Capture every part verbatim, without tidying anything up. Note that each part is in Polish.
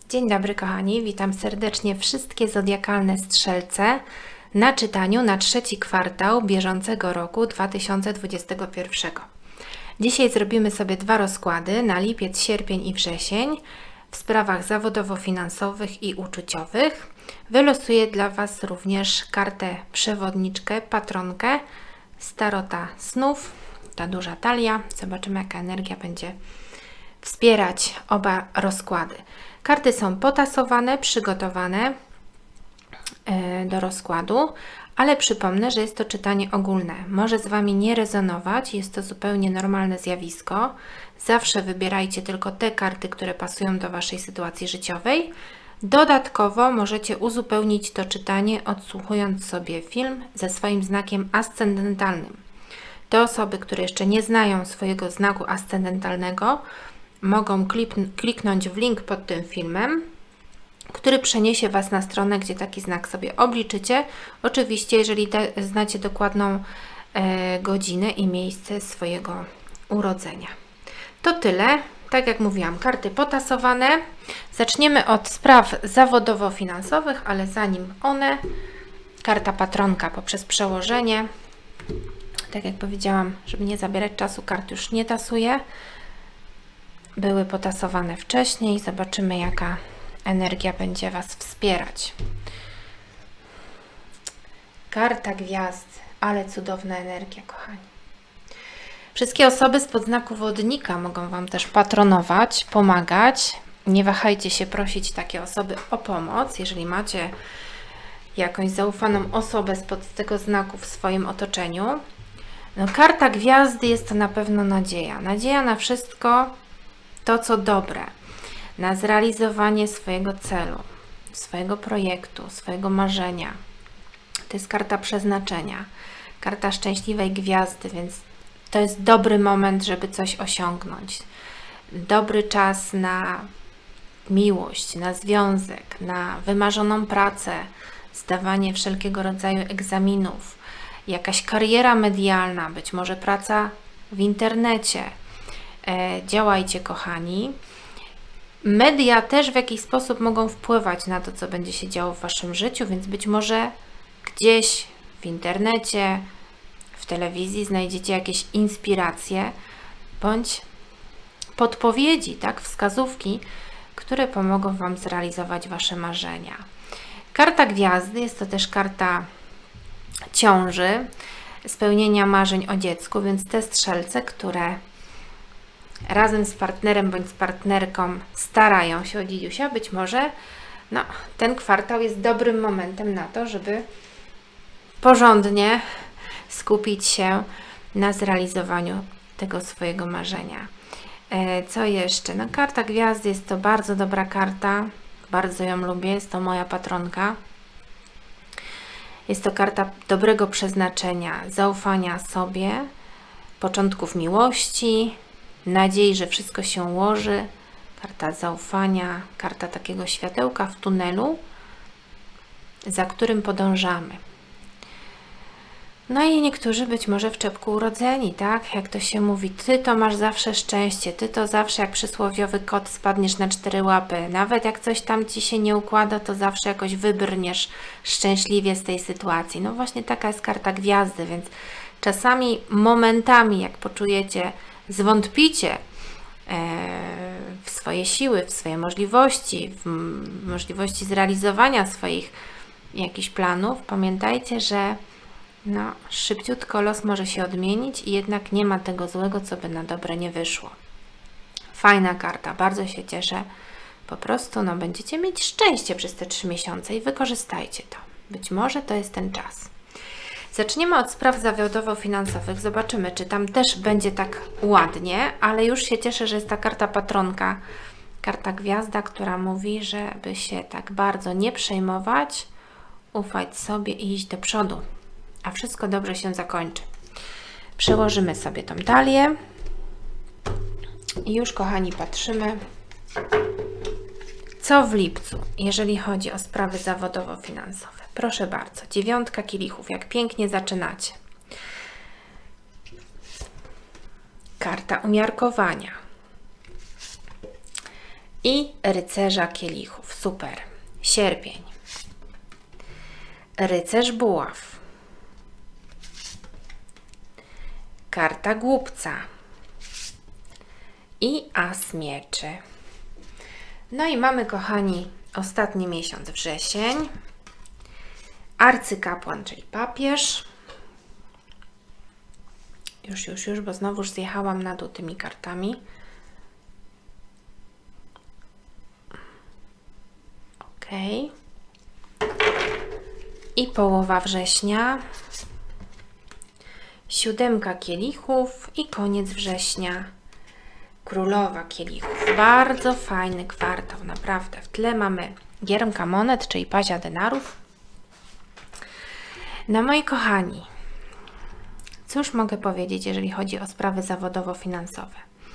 Dzień dobry kochani, witam serdecznie wszystkie zodiakalne strzelce na czytaniu na trzeci kwartał bieżącego roku dwa tysiące dwudziestego pierwszego. Dzisiaj zrobimy sobie dwa rozkłady na lipiec, sierpień i wrzesień w sprawach zawodowo-finansowych i uczuciowych. Wylosuję dla Was również kartę przewodniczkę, patronkę z tarota snów, ta duża talia. Zobaczymy, jaka energia będzie wspierać oba rozkłady. Karty są potasowane, przygotowane do rozkładu, ale przypomnę, że jest to czytanie ogólne. Może z Wami nie rezonować, jest to zupełnie normalne zjawisko. Zawsze wybierajcie tylko te karty, które pasują do Waszej sytuacji życiowej. Dodatkowo możecie uzupełnić to czytanie, odsłuchując sobie film ze swoim znakiem ascendentalnym. Te osoby, które jeszcze nie znają swojego znaku ascendentalnego, mogą kliknąć w link pod tym filmem, który przeniesie Was na stronę, gdzie taki znak sobie obliczycie. Oczywiście, jeżeli znacie dokładną e, godzinę i miejsce swojego urodzenia. To tyle. Tak jak mówiłam, karty potasowane. Zaczniemy od spraw zawodowo-finansowych, ale zanim one, karta patronka poprzez przełożenie. Tak jak powiedziałam, żeby nie zabierać czasu, kart już nie tasuję. Były potasowane wcześniej. Zobaczymy, jaka energia będzie Was wspierać. Karta gwiazd, ale cudowna energia, kochani. Wszystkie osoby spod znaku wodnika mogą Wam też patronować, pomagać. Nie wahajcie się prosić takie osoby o pomoc, jeżeli macie jakąś zaufaną osobę spod tego znaku w swoim otoczeniu. No, karta gwiazdy jest to na pewno nadzieja. Nadzieja na wszystko to, co dobre, na zrealizowanie swojego celu, swojego projektu, swojego marzenia. To jest karta przeznaczenia, karta szczęśliwej gwiazdy, więc to jest dobry moment, żeby coś osiągnąć. Dobry czas na miłość, na związek, na wymarzoną pracę, zdawanie wszelkiego rodzaju egzaminów, jakaś kariera medialna, być może praca w internecie. E, działajcie, kochani. Media też w jakiś sposób mogą wpływać na to, co będzie się działo w Waszym życiu, więc być może gdzieś w internecie, w telewizji znajdziecie jakieś inspiracje bądź podpowiedzi, tak, wskazówki, które pomogą Wam zrealizować Wasze marzenia. Karta gwiazdy jest to też karta ciąży, spełnienia marzeń o dziecku, więc te strzelce, które razem z partnerem bądź z partnerką starają się o dzidziusia, być może no, ten kwartał jest dobrym momentem na to, żeby porządnie skupić się na zrealizowaniu tego swojego marzenia. E, co jeszcze? No, karta gwiazdy jest to bardzo dobra karta, bardzo ją lubię, jest to moja patronka. Jest to karta dobrego przeznaczenia, zaufania sobie, początków miłości, nadziei, że wszystko się ułoży, karta zaufania, karta takiego światełka w tunelu, za którym podążamy. No i niektórzy być może w czepku urodzeni, tak? Jak to się mówi, ty to masz zawsze szczęście, ty to zawsze jak przysłowiowy kot spadniesz na cztery łapy. Nawet jak coś tam Ci się nie układa, to zawsze jakoś wybrniesz szczęśliwie z tej sytuacji. No właśnie taka jest karta gwiazdy, więc czasami, momentami, jak poczujecie, zwątpicie w swoje siły, w swoje możliwości, w możliwości zrealizowania swoich jakichś planów, pamiętajcie, że no, szybciutko los może się odmienić i jednak nie ma tego złego, co by na dobre nie wyszło. Fajna karta, bardzo się cieszę. Po prostu no, będziecie mieć szczęście przez te trzy miesiące i wykorzystajcie to. Być może to jest ten czas. Zaczniemy od spraw zawodowo-finansowych. Zobaczymy, czy tam też będzie tak ładnie, ale już się cieszę, że jest ta karta patronka, karta gwiazda, która mówi, żeby się tak bardzo nie przejmować, ufać sobie i iść do przodu, a wszystko dobrze się zakończy. Przełożymy sobie tą talię i już, kochani, patrzymy, co w lipcu, jeżeli chodzi o sprawy zawodowo-finansowe. Proszę bardzo, dziewiątka kielichów, jak pięknie zaczynacie. Karta umiarkowania. i rycerza kielichów. Super. Sierpień. Rycerz buław. Karta głupca. I as mieczy. No i mamy, kochani, ostatni miesiąc, wrzesień. Arcykapłan, czyli papież. Już, już, już, bo znowuż zjechałam na dół tymi kartami. Ok. I połowa września. Siódemka kielichów i koniec września. Królowa kielichów. Bardzo fajny kwartał, naprawdę. W tle mamy giermka monet, czyli pazia denarów. No moi kochani, cóż mogę powiedzieć, jeżeli chodzi o sprawy zawodowo-finansowe?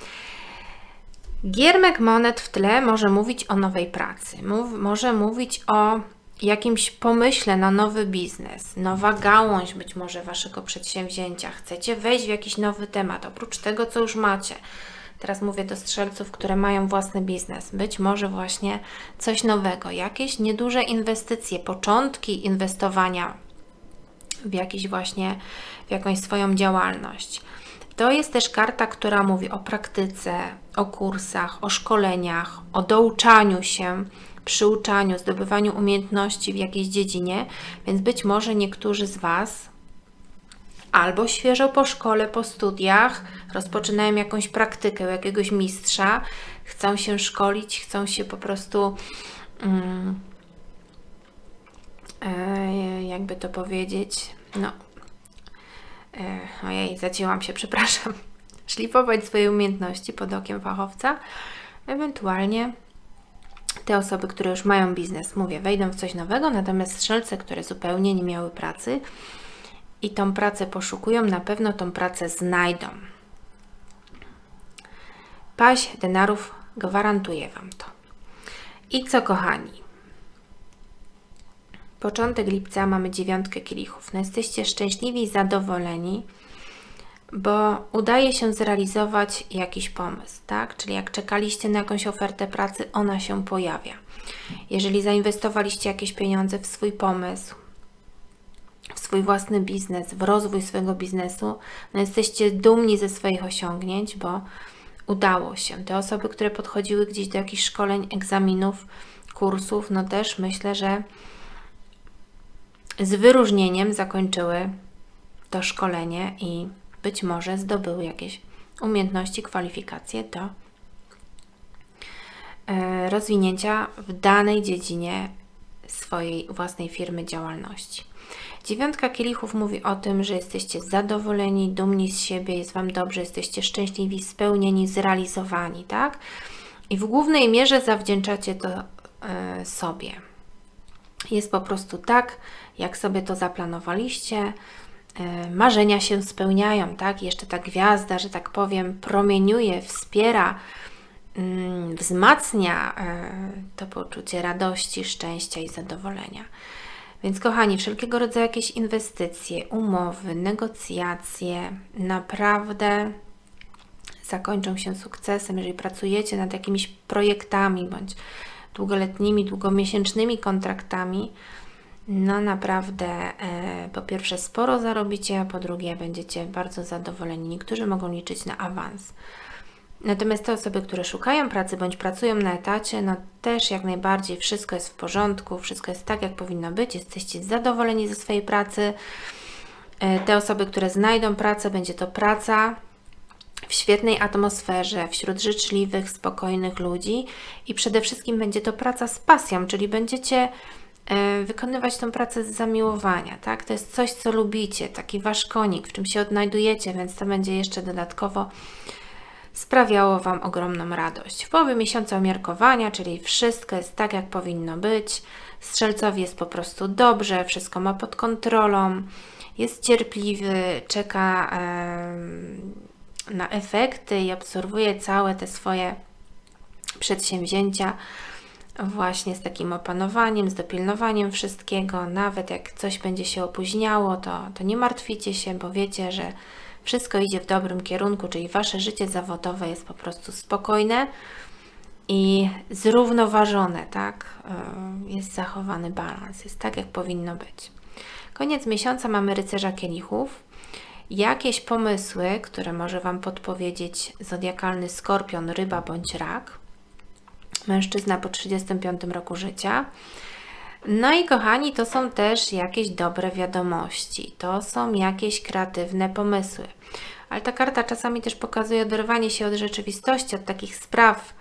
Giermek monet w tle może mówić o nowej pracy, Mów, może mówić o jakimś pomyśle na nowy biznes, nowa gałąź być może Waszego przedsięwzięcia. Chcecie wejść w jakiś nowy temat, oprócz tego, co już macie. Teraz mówię do strzelców, które mają własny biznes. Być może właśnie coś nowego, jakieś nieduże inwestycje, początki inwestowania w jakiś właśnie, w jakąś swoją działalność. To jest też karta, która mówi o praktyce, o kursach, o szkoleniach, o douczaniu się, przyuczaniu, zdobywaniu umiejętności w jakiejś dziedzinie, więc być może niektórzy z Was albo świeżo po szkole, po studiach rozpoczynają jakąś praktykę u jakiegoś mistrza, chcą się szkolić, chcą się po prostu um, e, jakby to powiedzieć, no e, ojej, zacięłam się, przepraszam, szlifować swoje umiejętności pod okiem fachowca, ewentualnie te osoby, które już mają biznes, mówię, wejdą w coś nowego, natomiast strzelce, które zupełnie nie miały pracy i tą pracę poszukują, na pewno tą pracę znajdą. Paź denarów gwarantuje Wam to. I co, kochani? Początek lipca mamy dziewiątkę kielichów. No jesteście szczęśliwi i zadowoleni, bo udaje się zrealizować jakiś pomysł, tak? Czyli jak czekaliście na jakąś ofertę pracy, ona się pojawia. Jeżeli zainwestowaliście jakieś pieniądze w swój pomysł, w swój własny biznes, w rozwój swojego biznesu, no jesteście dumni ze swoich osiągnięć, bo udało się. Te osoby, które podchodziły gdzieś do jakichś szkoleń, egzaminów, kursów, no też myślę, że z wyróżnieniem zakończyły to szkolenie i być może zdobyły jakieś umiejętności, kwalifikacje do rozwinięcia w danej dziedzinie swojej własnej firmy, działalności. Dziewiątka kielichów mówi o tym, że jesteście zadowoleni, dumni z siebie, jest Wam dobrze, jesteście szczęśliwi, spełnieni, zrealizowani, tak? I w głównej mierze zawdzięczacie to y, sobie. Jest po prostu tak, jak sobie to zaplanowaliście, y, marzenia się spełniają, tak? Jeszcze ta gwiazda, że tak powiem, promieniuje, wspiera, y, wzmacnia y, to poczucie radości, szczęścia i zadowolenia. Więc kochani, wszelkiego rodzaju jakieś inwestycje, umowy, negocjacje naprawdę zakończą się sukcesem, jeżeli pracujecie nad jakimiś projektami bądź długoletnimi, długomiesięcznymi kontraktami, no naprawdę e, po pierwsze sporo zarobicie, a po drugie będziecie bardzo zadowoleni. Niektórzy mogą liczyć na awans. Natomiast te osoby, które szukają pracy bądź pracują na etacie, no też jak najbardziej wszystko jest w porządku, wszystko jest tak, jak powinno być, jesteście zadowoleni ze swojej pracy. Te osoby, które znajdą pracę, będzie to praca w świetnej atmosferze, wśród życzliwych, spokojnych ludzi i przede wszystkim będzie to praca z pasją, czyli będziecie wykonywać tą pracę z zamiłowania, tak? To jest coś, co lubicie, taki Wasz konik, w czym się odnajdujecie, więc to będzie jeszcze dodatkowo sprawiało Wam ogromną radość. W połowie miesiąca umiarkowania, czyli wszystko jest tak, jak powinno być. Strzelcowi jest po prostu dobrze, wszystko ma pod kontrolą, jest cierpliwy, czeka e, na efekty i obserwuje całe te swoje przedsięwzięcia właśnie z takim opanowaniem, z dopilnowaniem wszystkiego. Nawet jak coś będzie się opóźniało, to, to nie martwicie się, bo wiecie, że wszystko idzie w dobrym kierunku, czyli Wasze życie zawodowe jest po prostu spokojne i zrównoważone, tak? Jest zachowany balans, jest tak, jak powinno być. Koniec miesiąca mamy rycerza kielichów. Jakieś pomysły, które może Wam podpowiedzieć zodiakalny skorpion, ryba bądź rak. Mężczyzna po trzydziestym piątym roku życia. No i kochani, to są też jakieś dobre wiadomości. To są jakieś kreatywne pomysły. Ale ta karta czasami też pokazuje oderwanie się od rzeczywistości, od takich spraw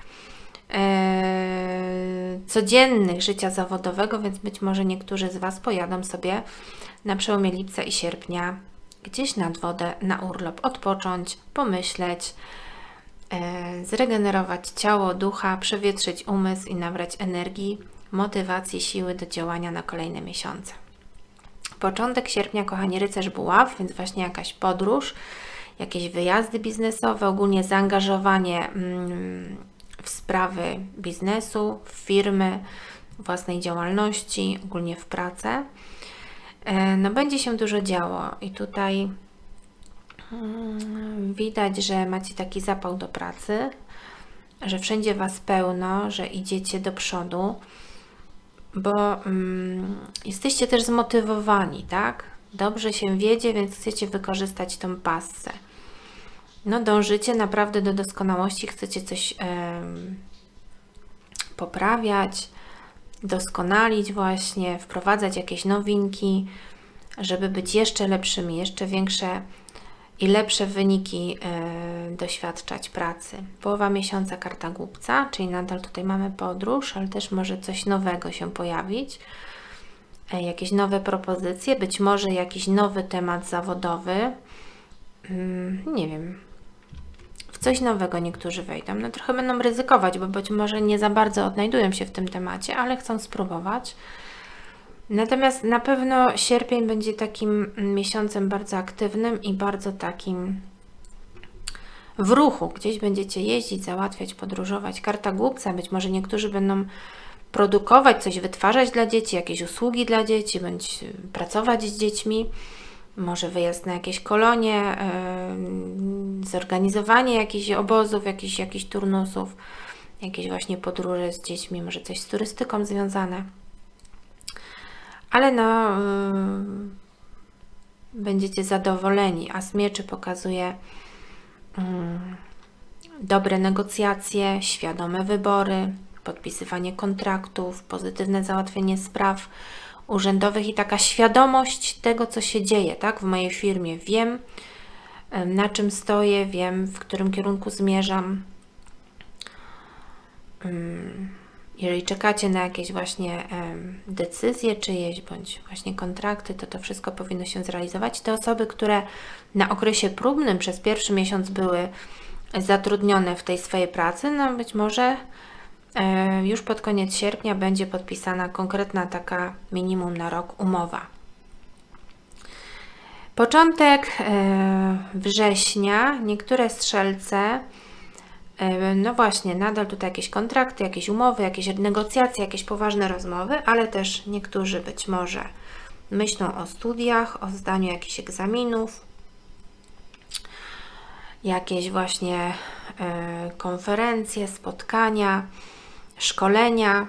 e, codziennych życia zawodowego, więc być może niektórzy z Was pojadą sobie na przełomie lipca i sierpnia gdzieś nad wodę, na urlop, odpocząć, pomyśleć, e, zregenerować ciało, ducha, przewietrzyć umysł i nabrać energii, motywacji, siły do działania na kolejne miesiące. Początek sierpnia, kochani, rycerz buław, więc właśnie jakaś podróż, jakieś wyjazdy biznesowe, ogólnie zaangażowanie mm, w sprawy biznesu, w firmy, własnej działalności, ogólnie w pracę. E, no będzie się dużo działo i tutaj mm, widać, że macie taki zapał do pracy, że wszędzie Was pełno, że idziecie do przodu, bo mm, jesteście też zmotywowani, tak? Dobrze się wiedzie, więc chcecie wykorzystać tą passę. No dążycie naprawdę do doskonałości, chcecie coś em, poprawiać, doskonalić właśnie, wprowadzać jakieś nowinki, żeby być jeszcze lepszymi, jeszcze większe i lepsze wyniki y, doświadczać pracy. Połowa miesiąca karta głupca, czyli nadal tutaj mamy podróż, ale też może coś nowego się pojawić, y, jakieś nowe propozycje, być może jakiś nowy temat zawodowy, y, nie wiem, w coś nowego niektórzy wejdą. No trochę będą ryzykować, bo być może nie za bardzo odnajdują się w tym temacie, ale chcą spróbować. Natomiast na pewno sierpień będzie takim miesiącem bardzo aktywnym i bardzo takim w ruchu. Gdzieś będziecie jeździć, załatwiać, podróżować. Karta głupca, być może niektórzy będą produkować, coś wytwarzać dla dzieci, jakieś usługi dla dzieci, bądź pracować z dziećmi. Może wyjazd na jakieś kolonie, yy, zorganizowanie jakichś obozów, jakichś, jakichś turnusów, jakieś właśnie podróże z dziećmi, może coś z turystyką związane. Ale no, yy, będziecie zadowoleni. As mieczy pokazuje yy, dobre negocjacje, świadome wybory, podpisywanie kontraktów, pozytywne załatwienie spraw urzędowych i taka świadomość tego, co się dzieje, tak? W mojej firmie wiem, yy, na czym stoję, wiem, w którym kierunku zmierzam. Yy. Jeżeli czekacie na jakieś właśnie decyzje czyjeś, bądź właśnie kontrakty, to to wszystko powinno się zrealizować. Te osoby, które na okresie próbnym przez pierwszy miesiąc były zatrudnione w tej swojej pracy, no być może już pod koniec sierpnia będzie podpisana konkretna taka minimum na rok umowa. Początek września, niektóre strzelce, no właśnie, nadal tutaj jakieś kontrakty, jakieś umowy, jakieś negocjacje, jakieś poważne rozmowy, ale też niektórzy być może myślą o studiach, o zdaniu jakichś egzaminów, jakieś właśnie y, konferencje, spotkania, szkolenia,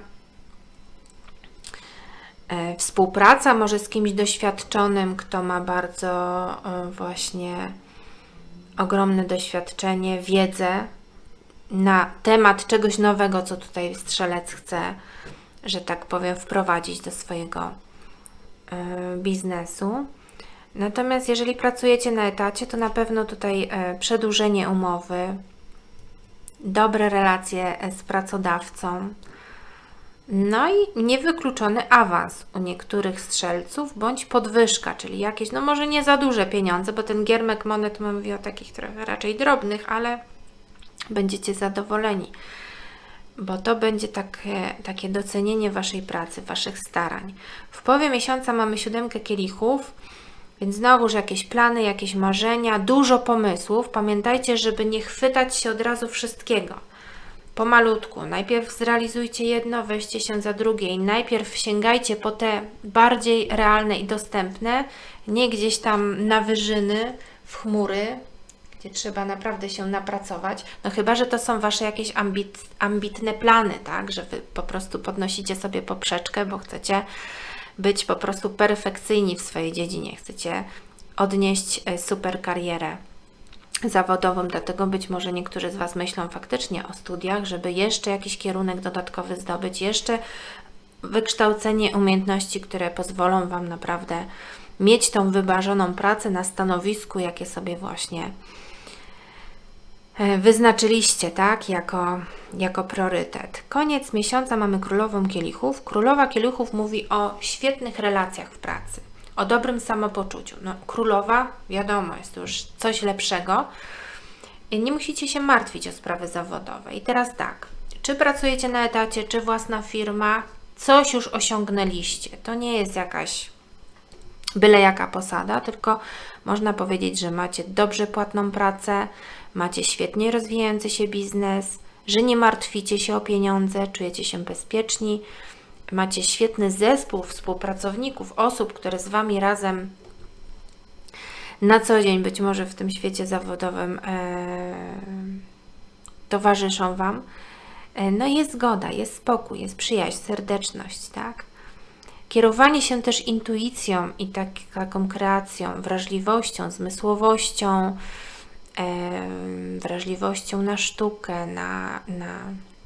y, współpraca może z kimś doświadczonym, kto ma bardzo y, właśnie ogromne doświadczenie, wiedzę na temat czegoś nowego, co tutaj strzelec chce, że tak powiem, wprowadzić do swojego y, biznesu. Natomiast jeżeli pracujecie na etacie, to na pewno tutaj y, przedłużenie umowy, dobre relacje z pracodawcą, no i niewykluczony awans u niektórych strzelców, bądź podwyżka, czyli jakieś, no może nie za duże pieniądze, bo ten giermek monet mówi o takich trochę raczej drobnych, ale będziecie zadowoleni, bo to będzie takie, takie docenienie Waszej pracy, Waszych starań. W połowie miesiąca mamy siódemkę kielichów, więc znowuż jakieś plany, jakieś marzenia, dużo pomysłów. Pamiętajcie, żeby nie chwytać się od razu wszystkiego. Pomalutku. Najpierw zrealizujcie jedno, weźcie się za drugie i najpierw sięgajcie po te bardziej realne i dostępne, nie gdzieś tam na wyżyny, w chmury, gdzie trzeba naprawdę się napracować, no chyba że to są Wasze jakieś ambit, ambitne plany, tak, że Wy po prostu podnosicie sobie poprzeczkę, bo chcecie być po prostu perfekcyjni w swojej dziedzinie, chcecie odnieść super karierę zawodową, dlatego być może niektórzy z Was myślą faktycznie o studiach, żeby jeszcze jakiś kierunek dodatkowy zdobyć, jeszcze wykształcenie umiejętności, które pozwolą Wam naprawdę mieć tą wymarzoną pracę na stanowisku, jakie sobie właśnie wyznaczyliście, tak, jako, jako priorytet. Koniec miesiąca mamy Królową Kielichów. Królowa Kielichów mówi o świetnych relacjach w pracy, o dobrym samopoczuciu. No, królowa, wiadomo, jest to już coś lepszego. I nie musicie się martwić o sprawy zawodowe. I teraz tak, czy pracujecie na etacie, czy własna firma, coś już osiągnęliście. To nie jest jakaś byle jaka posada, tylko można powiedzieć, że macie dobrze płatną pracę, macie świetnie rozwijający się biznes, że nie martwicie się o pieniądze, czujecie się bezpieczni, macie świetny zespół współpracowników, osób, które z Wami razem na co dzień, być może w tym świecie zawodowym e, towarzyszą Wam. E, no jest zgoda, jest spokój, jest przyjaźń, serdeczność, tak? Kierowanie się też intuicją i tak, taką kreacją, wrażliwością, zmysłowością, e, wrażliwością na sztukę, na, na,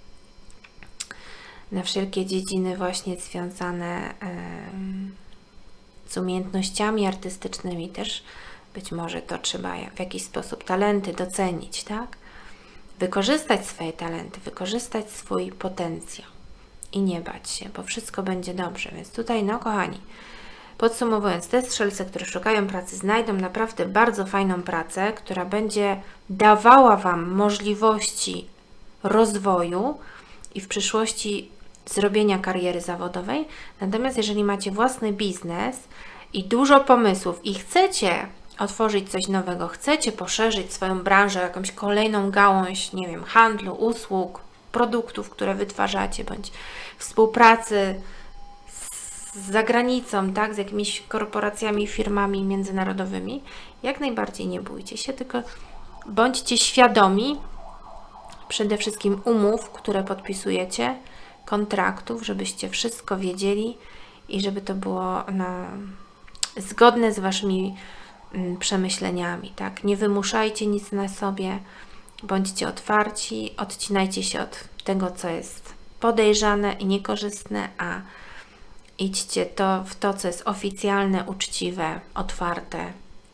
na wszelkie dziedziny właśnie związane e, z umiejętnościami artystycznymi też. Być może to trzeba w jakiś sposób talenty docenić, tak? Wykorzystać swoje talenty, wykorzystać swój potencjał i nie bać się, bo wszystko będzie dobrze. Więc tutaj, no kochani, podsumowując, te strzelce, które szukają pracy, znajdą naprawdę bardzo fajną pracę, która będzie dawała Wam możliwości rozwoju i w przyszłości zrobienia kariery zawodowej. Natomiast jeżeli macie własny biznes i dużo pomysłów i chcecie otworzyć coś nowego, chcecie poszerzyć swoją branżę, jakąś kolejną gałąź, nie wiem, handlu, usług, produktów, które wytwarzacie, bądź współpracy z zagranicą, tak, z jakimiś korporacjami, firmami międzynarodowymi, jak najbardziej nie bójcie się, tylko bądźcie świadomi przede wszystkim umów, które podpisujecie, kontraktów, żebyście wszystko wiedzieli i żeby to było na, zgodne z Waszymi mm, przemyśleniami, tak? Nie wymuszajcie nic na sobie, bądźcie otwarci, odcinajcie się od tego, co jest podejrzane i niekorzystne, a idźcie to w to, co jest oficjalne, uczciwe, otwarte,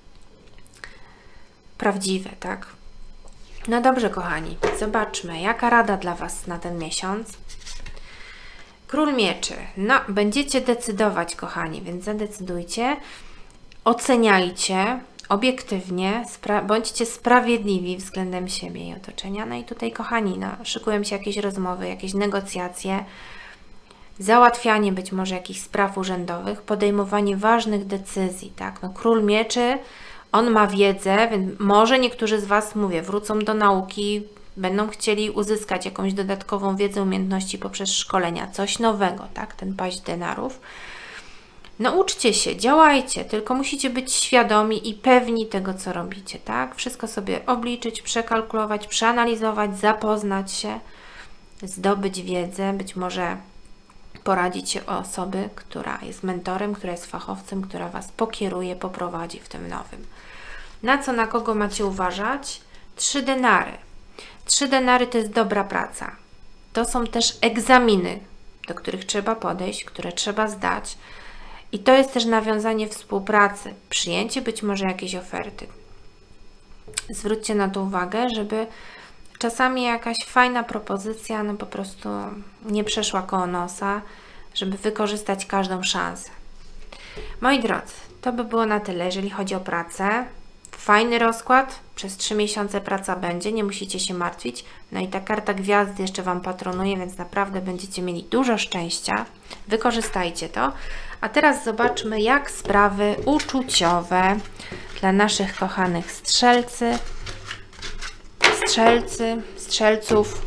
prawdziwe, tak? No dobrze, kochani, zobaczmy, jaka rada dla Was na ten miesiąc. Król Mieczy. No, będziecie decydować, kochani, więc zadecydujcie, oceniajcie obiektywnie, spra bądźcie sprawiedliwi względem siebie i otoczenia. No i tutaj, kochani, no, szykują się jakieś rozmowy, jakieś negocjacje, załatwianie być może jakichś spraw urzędowych, podejmowanie ważnych decyzji, tak? No, Król Mieczy, on ma wiedzę, więc może niektórzy z Was, mówię, wrócą do nauki, będą chcieli uzyskać jakąś dodatkową wiedzę, umiejętności poprzez szkolenia, coś nowego, tak? Ten paź denarów. Nauczcie się, działajcie, tylko musicie być świadomi i pewni tego, co robicie, tak? Wszystko sobie obliczyć, przekalkulować, przeanalizować, zapoznać się, zdobyć wiedzę, być może poradzić się o osoby, która jest mentorem, która jest fachowcem, która Was pokieruje, poprowadzi w tym nowym. Na co, na kogo macie uważać? Trzy denary. Trzy denary to jest dobra praca. To są też egzaminy, do których trzeba podejść, które trzeba zdać. I to jest też nawiązanie współpracy, przyjęcie być może jakiejś oferty. Zwróćcie na to uwagę, żeby czasami jakaś fajna propozycja no po prostu nie przeszła koło nosa, żeby wykorzystać każdą szansę. Moi drodzy, to by było na tyle, jeżeli chodzi o pracę. Fajny rozkład, przez trzy miesiące praca będzie, nie musicie się martwić. No i ta karta gwiazdy jeszcze Wam patronuje, więc naprawdę będziecie mieli dużo szczęścia. Wykorzystajcie to. A teraz zobaczmy, jak sprawy uczuciowe dla naszych kochanych strzelcy, strzelcy, strzelców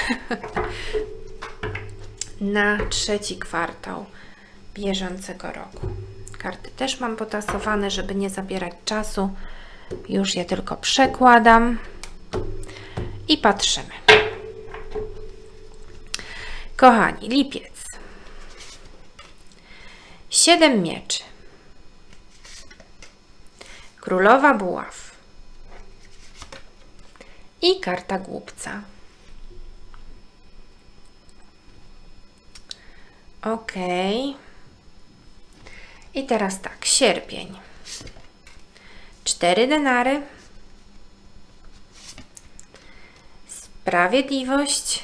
na trzeci kwartał bieżącego roku. Karty też mam potasowane, żeby nie zabierać czasu. Już je tylko przekładam i patrzymy. Kochani, lipiec. Siedem mieczy. Królowa buław. I karta głupca. Ok. I teraz tak, sierpień. Cztery denary. Sprawiedliwość.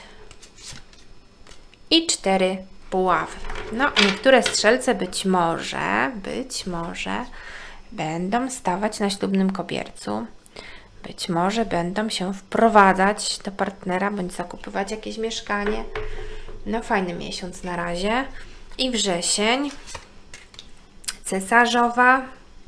I cztery buławy. No, niektóre strzelce być może, być może będą stawać na ślubnym kobiercu. Być może będą się wprowadzać do partnera, bądź zakupywać jakieś mieszkanie. No, fajny miesiąc na razie. I wrzesień. Cesarzowa.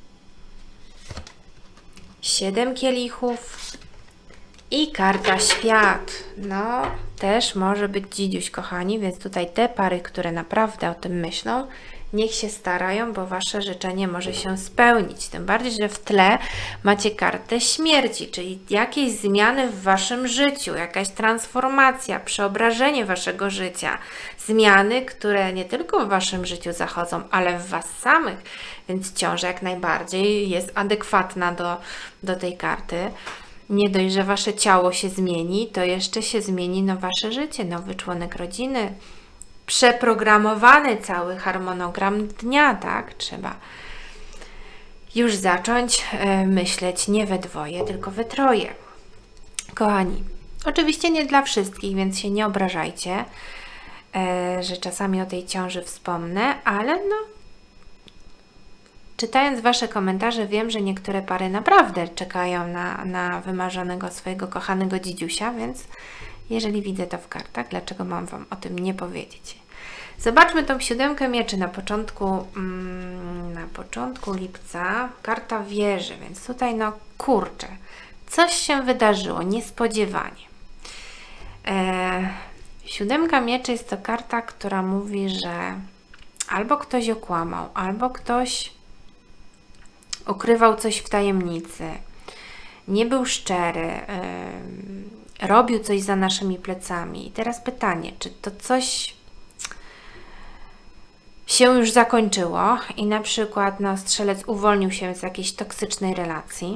Siedem kielichów. I karta świat. No, też może być dzidziuś, kochani, więc tutaj te pary, które naprawdę o tym myślą, niech się starają, bo Wasze życzenie może się spełnić. Tym bardziej, że w tle macie kartę śmierci, czyli jakieś zmiany w Waszym życiu, jakaś transformacja, przeobrażenie Waszego życia. Zmiany, które nie tylko w Waszym życiu zachodzą, ale w Was samych. Więc ciąża jak najbardziej jest adekwatna do, do tej karty. Nie dość, że Wasze ciało się zmieni, to jeszcze się zmieni no Wasze życie, nowy członek rodziny, przeprogramowany cały harmonogram dnia, tak? Trzeba już zacząć e, myśleć nie we dwoje, tylko we troje. Kochani, oczywiście nie dla wszystkich, więc się nie obrażajcie, e, że czasami o tej ciąży wspomnę, ale no, czytając Wasze komentarze, wiem, że niektóre pary naprawdę czekają na, na wymarzonego swojego kochanego dzidziusia, więc jeżeli widzę to w kartach, dlaczego mam Wam o tym nie powiedzieć? Zobaczmy tą siódemkę mieczy na początku, mm, na początku lipca. Karta wieży, więc tutaj no kurczę, coś się wydarzyło niespodziewanie. E, siódemka mieczy jest to karta, która mówi, że albo ktoś okłamał, albo ktoś ukrywał coś w tajemnicy, nie był szczery, yy, robił coś za naszymi plecami. I teraz pytanie, czy to coś się już zakończyło i na przykład no, strzelec uwolnił się z jakiejś toksycznej relacji?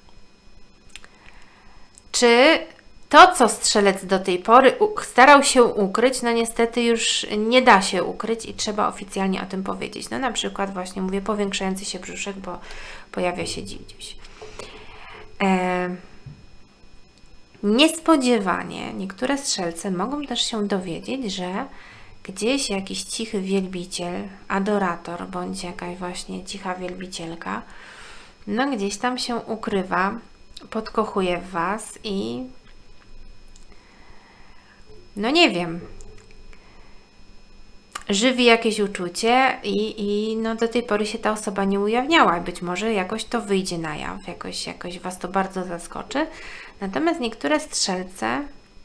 Czy to, co strzelec do tej pory starał się ukryć, no niestety już nie da się ukryć i trzeba oficjalnie o tym powiedzieć. No na przykład właśnie mówię powiększający się brzuszek, bo pojawia się dzidziuś. E, niespodziewanie niektóre strzelce mogą też się dowiedzieć, że gdzieś jakiś cichy wielbiciel, adorator, bądź jakaś właśnie cicha wielbicielka, no gdzieś tam się ukrywa, podkochuje w Was i no nie wiem, żywi jakieś uczucie i, i no do tej pory się ta osoba nie ujawniała. Być może jakoś to wyjdzie na jaw, jakoś, jakoś Was to bardzo zaskoczy. Natomiast niektóre strzelce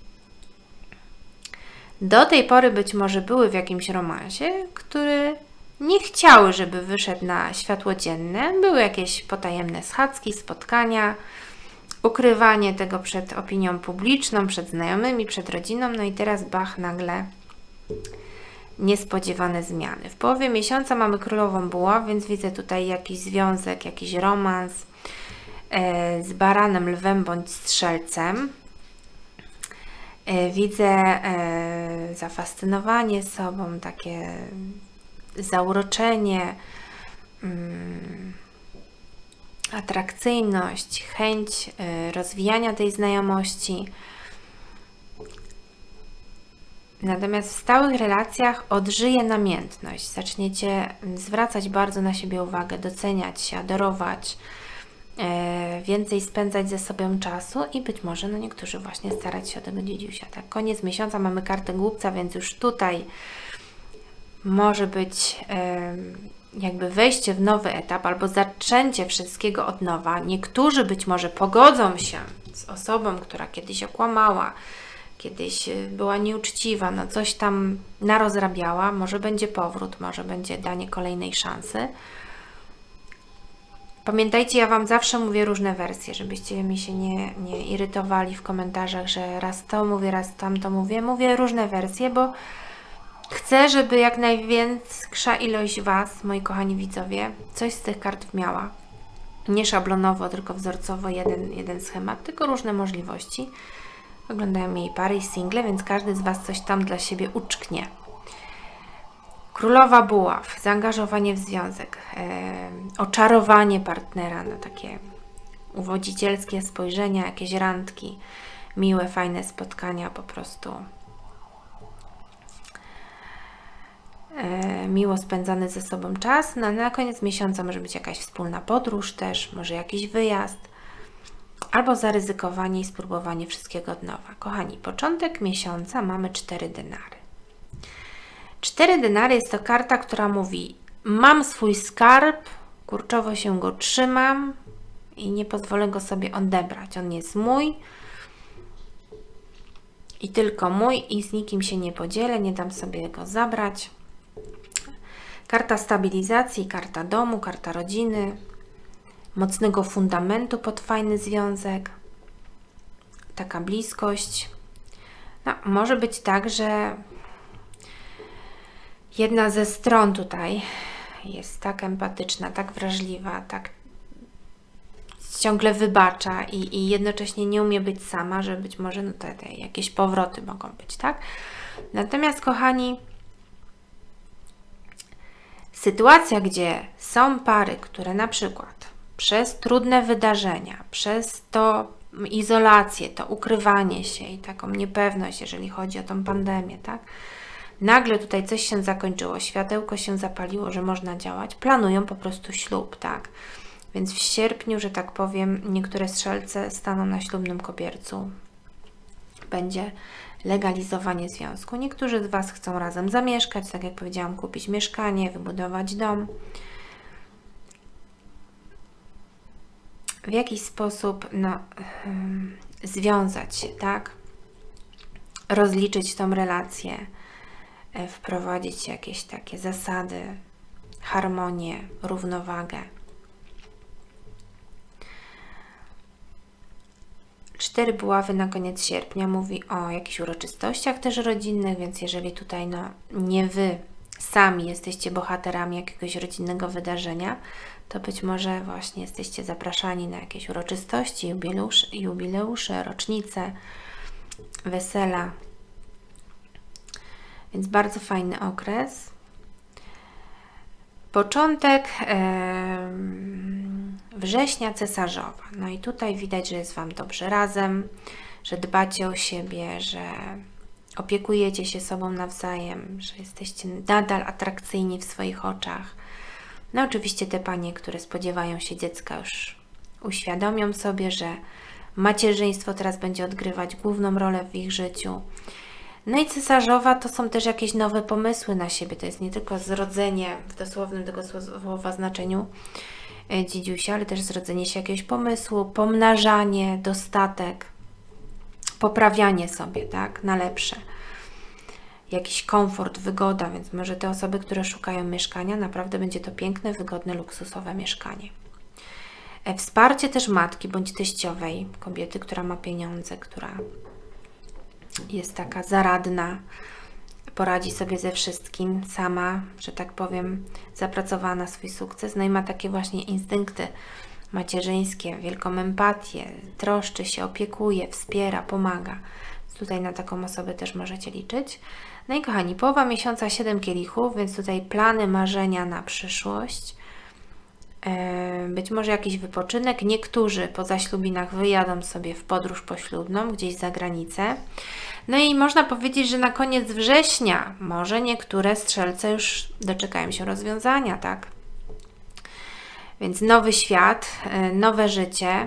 do tej pory być może były w jakimś romansie, który nie chciały, żeby wyszedł na światło dzienne. Były jakieś potajemne schadzki, spotkania, ukrywanie tego przed opinią publiczną, przed znajomymi, przed rodziną. No i teraz bach, nagle niespodziewane zmiany. W połowie miesiąca mamy królową buław, więc widzę tutaj jakiś związek, jakiś romans e, z baranem, lwem bądź strzelcem. E, widzę e, zafascynowanie sobą, takie zauroczenie, mm, atrakcyjność, chęć e, rozwijania tej znajomości. Natomiast w stałych relacjach odżyje namiętność. Zaczniecie zwracać bardzo na siebie uwagę, doceniać się, adorować, e, więcej spędzać ze sobą czasu i być może no niektórzy właśnie starać się o tego dziedziusia. Tak, koniec miesiąca mamy kartę głupca, więc już tutaj może być e, jakby wejście w nowy etap albo zaczęcie wszystkiego od nowa. Niektórzy być może pogodzą się z osobą, która kiedyś okłamała, kiedyś była nieuczciwa, no coś tam narozrabiała, może będzie powrót, może będzie danie kolejnej szansy. Pamiętajcie, ja Wam zawsze mówię różne wersje, żebyście mi się nie, nie irytowali w komentarzach, że raz to mówię, raz tamto mówię. Mówię różne wersje, bo chcę, żeby jak największa ilość Was, moi kochani widzowie, coś z tych kart miała. Nie szablonowo, tylko wzorcowo jeden, jeden schemat, tylko różne możliwości. Oglądają jej pary i single, więc każdy z Was coś tam dla siebie uczknie. Królowa buław, zaangażowanie w związek, e, oczarowanie partnera, na takie uwodzicielskie spojrzenia, jakieś randki, miłe, fajne spotkania, po prostu e, miło spędzany ze sobą czas. No, na koniec miesiąca może być jakaś wspólna podróż też, może jakiś wyjazd, albo zaryzykowanie i spróbowanie wszystkiego od nowa. Kochani, początek miesiąca mamy cztery denary. Cztery denary jest to karta, która mówi: mam swój skarb, kurczowo się go trzymam i nie pozwolę go sobie odebrać. On jest mój i tylko mój i z nikim się nie podzielę, nie dam sobie go zabrać. Karta stabilizacji, karta domu, karta rodziny, mocnego fundamentu pod fajny związek, taka bliskość. No, może być tak, że jedna ze stron tutaj jest tak empatyczna, tak wrażliwa, tak ciągle wybacza i, i jednocześnie nie umie być sama, że być może no te, te jakieś powroty mogą być, tak? Natomiast, kochani, sytuacja, gdzie są pary, które na przykład przez trudne wydarzenia, przez to izolację, to ukrywanie się i taką niepewność, jeżeli chodzi o tą pandemię, tak? Nagle tutaj coś się zakończyło, światełko się zapaliło, że można działać, planują po prostu ślub, tak? Więc w sierpniu, że tak powiem, niektóre strzelce staną na ślubnym kobiercu. Będzie legalizowanie związku. Niektórzy z Was chcą razem zamieszkać, tak jak powiedziałam, kupić mieszkanie, wybudować dom. W jakiś sposób no, yy, związać się, tak? Rozliczyć tą relację, yy, wprowadzić jakieś takie zasady, harmonię, równowagę. Cztery buławy na koniec sierpnia mówi o jakichś uroczystościach też rodzinnych, więc jeżeli tutaj no, nie Wy sami jesteście bohaterami jakiegoś rodzinnego wydarzenia, to być może właśnie jesteście zapraszani na jakieś uroczystości, jubileusze, jubileusze rocznice, wesela. Więc bardzo fajny okres. Początek e, września cesarzowa. No i tutaj widać, że jest Wam dobrze razem, że dbacie o siebie, że opiekujecie się sobą nawzajem, że jesteście nadal atrakcyjni w swoich oczach. No oczywiście te panie, które spodziewają się dziecka, już uświadomią sobie, że macierzyństwo teraz będzie odgrywać główną rolę w ich życiu. No i cesarzowa to są też jakieś nowe pomysły na siebie. To jest nie tylko zrodzenie w dosłownym tego słowa znaczeniu dzidziusia, ale też zrodzenie się jakiegoś pomysłu, pomnażanie, dostatek, poprawianie sobie, tak, na lepsze. Jakiś komfort, wygoda, więc może te osoby, które szukają mieszkania, naprawdę będzie to piękne, wygodne, luksusowe mieszkanie. Wsparcie też matki bądź teściowej, kobiety, która ma pieniądze, która jest taka zaradna, poradzi sobie ze wszystkim sama, że tak powiem, zapracowała na swój sukces, no i ma takie właśnie instynkty macierzyńskie, wielką empatię, troszczy się, opiekuje, wspiera, pomaga. Tutaj na taką osobę też możecie liczyć. No i kochani, połowa miesiąca siedem kielichów, więc tutaj plany, marzenia na przyszłość. Być może jakiś wypoczynek. Niektórzy po zaślubinach wyjadą sobie w podróż poślubną, gdzieś za granicę. No i można powiedzieć, że na koniec września może niektóre strzelce już doczekają się rozwiązania, tak? Więc nowy świat, nowe życie.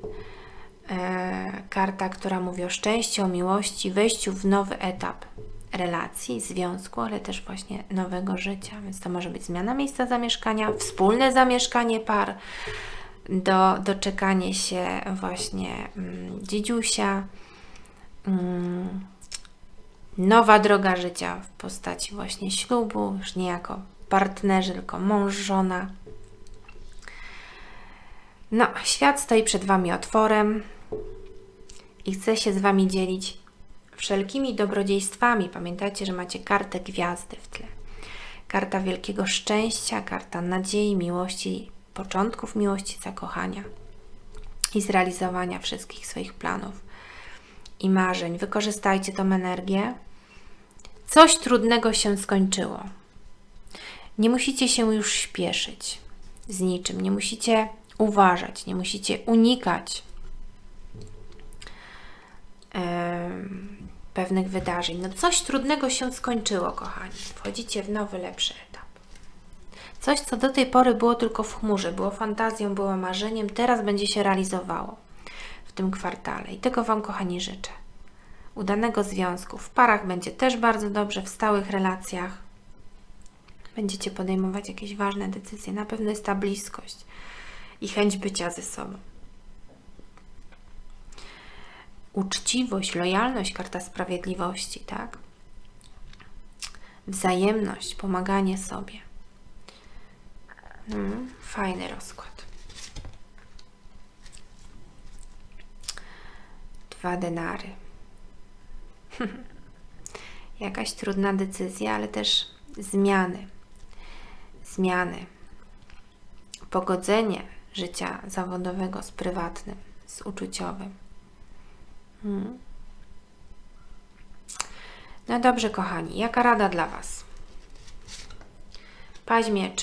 Karta, która mówi o szczęściu, o miłości, wejściu w nowy etap relacji, związku, ale też właśnie nowego życia. Więc to może być zmiana miejsca zamieszkania, wspólne zamieszkanie par, do, doczekanie się właśnie mm, dzidziusia, mm, nowa droga życia w postaci właśnie ślubu, już nie jako partnerzy, tylko mąż, żona. No, świat stoi przed Wami otworem i chce się z Wami dzielić wszelkimi dobrodziejstwami. Pamiętajcie, że macie kartę gwiazdy w tle. Karta wielkiego szczęścia, karta nadziei, miłości, początków miłości, zakochania i zrealizowania wszystkich swoich planów i marzeń. Wykorzystajcie tą energię. Coś trudnego się skończyło. Nie musicie się już śpieszyć z niczym. Nie musicie uważać, nie musicie unikać yy, pewnych wydarzeń. No coś trudnego się skończyło, kochani. Wchodzicie w nowy, lepszy etap. Coś, co do tej pory było tylko w chmurze, było fantazją, było marzeniem, teraz będzie się realizowało w tym kwartale. I tego Wam, kochani, życzę. Udanego związku. W parach będzie też bardzo dobrze, w stałych relacjach. Będziecie podejmować jakieś ważne decyzje. Na pewno jest ta bliskość i chęć bycia ze sobą. Uczciwość, lojalność, karta sprawiedliwości, tak? Wzajemność, pomaganie sobie. Hmm, fajny rozkład. Dwa denary. Jakaś trudna decyzja, ale też zmiany. Zmiany. Pogodzenie życia zawodowego z prywatnym, z uczuciowym. Hmm. No dobrze, kochani. Jaka rada dla Was? Paź mieczy.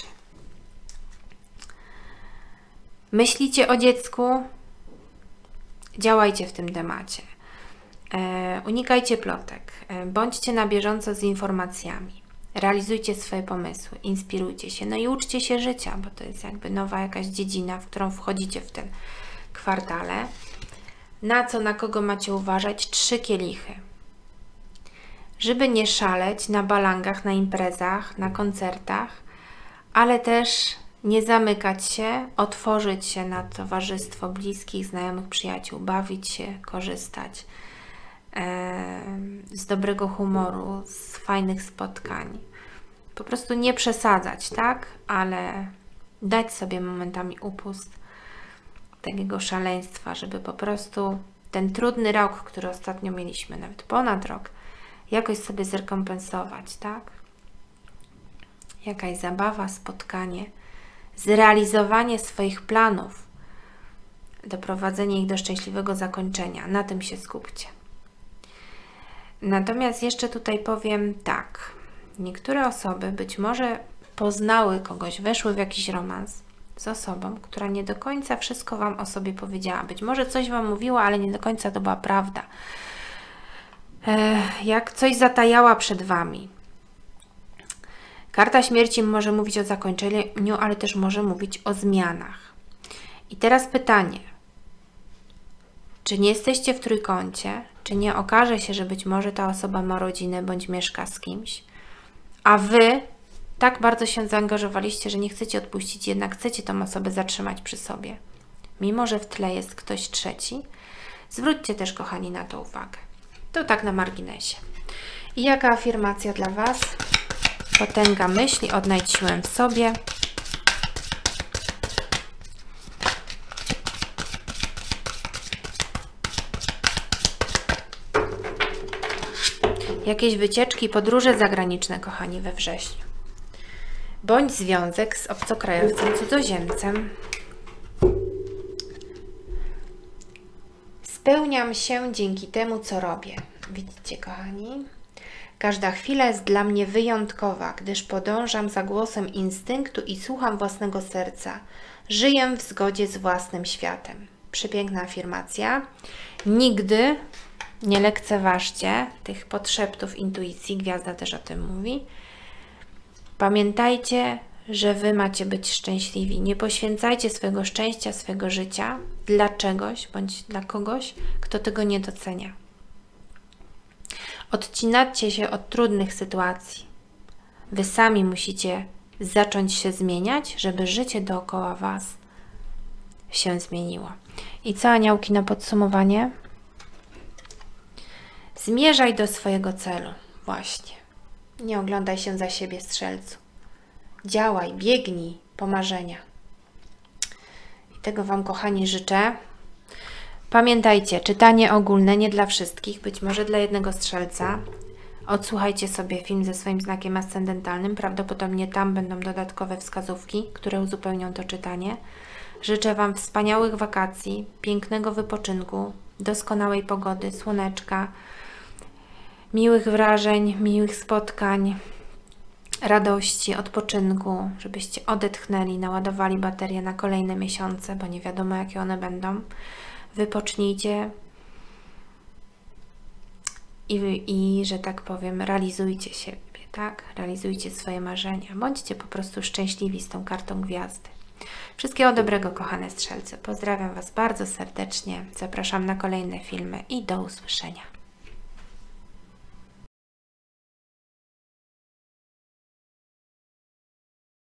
Myślicie o dziecku? Działajcie w tym temacie. E, unikajcie plotek. E, bądźcie na bieżąco z informacjami. Realizujcie swoje pomysły. Inspirujcie się. No i uczcie się życia, bo to jest jakby nowa jakaś dziedzina, w którą wchodzicie w ten kwartale. Na co, na kogo macie uważać? Trzy kielichy. Żeby nie szaleć na balangach, na imprezach, na koncertach, ale też nie zamykać się, otworzyć się na towarzystwo bliskich, znajomych, przyjaciół, bawić się, korzystać e, z dobrego humoru, z fajnych spotkań. Po prostu nie przesadzać, tak? Ale dać sobie momentami upust takiego szaleństwa, żeby po prostu ten trudny rok, który ostatnio mieliśmy, nawet ponad rok, jakoś sobie zrekompensować, tak? Jakaś zabawa, spotkanie, zrealizowanie swoich planów, doprowadzenie ich do szczęśliwego zakończenia. Na tym się skupcie. Natomiast jeszcze tutaj powiem tak. Niektóre osoby być może poznały kogoś, weszły w jakiś romans z osobą, która nie do końca wszystko Wam o sobie powiedziała. Być może coś Wam mówiła, ale nie do końca to była prawda. Jak coś zatajała przed Wami. Karta śmierci może mówić o zakończeniu, ale też może mówić o zmianach. I teraz pytanie. Czy nie jesteście w trójkącie? Czy nie okaże się, że być może ta osoba ma rodzinę bądź mieszka z kimś, a Wy tak bardzo się zaangażowaliście, że nie chcecie odpuścić, jednak chcecie tą osobę zatrzymać przy sobie, mimo że w tle jest ktoś trzeci? Zwróćcie też, kochani, na to uwagę. To tak na marginesie. I jaka afirmacja dla Was? Potęga myśli, odnajdź siłę w sobie. Jakieś wycieczki, podróże zagraniczne, kochani, we wrześniu. Bądź związek z obcokrajowcem, cudzoziemcem. Spełniam się dzięki temu, co robię. Widzicie, kochani? Każda chwila jest dla mnie wyjątkowa, gdyż podążam za głosem instynktu i słucham własnego serca. Żyję w zgodzie z własnym światem. Przepiękna afirmacja. Nigdy nie lekceważcie tych podszeptów intuicji. Gwiazda też o tym mówi. Pamiętajcie, że Wy macie być szczęśliwi. Nie poświęcajcie swojego szczęścia, swojego życia dla czegoś bądź dla kogoś, kto tego nie docenia. Odcinacie się od trudnych sytuacji. Wy sami musicie zacząć się zmieniać, żeby życie dookoła Was się zmieniło. I co, aniołki, na podsumowanie? Zmierzaj do swojego celu. Właśnie. Nie oglądaj się za siebie, strzelcu. Działaj, biegnij po marzenia. I Tego Wam, kochani, życzę. Pamiętajcie, czytanie ogólne nie dla wszystkich, być może dla jednego strzelca. Odsłuchajcie sobie film ze swoim znakiem ascendentalnym. Prawdopodobnie tam będą dodatkowe wskazówki, które uzupełnią to czytanie. Życzę Wam wspaniałych wakacji, pięknego wypoczynku, doskonałej pogody, słoneczka, miłych wrażeń, miłych spotkań, radości, odpoczynku, żebyście odetchnęli, naładowali baterię na kolejne miesiące, bo nie wiadomo, jakie one będą. Wypocznijcie i, i, że tak powiem, realizujcie siebie, tak? Realizujcie swoje marzenia. Bądźcie po prostu szczęśliwi z tą kartą gwiazdy. Wszystkiego dobrego, kochane strzelce. Pozdrawiam Was bardzo serdecznie. Zapraszam na kolejne filmy i do usłyszenia.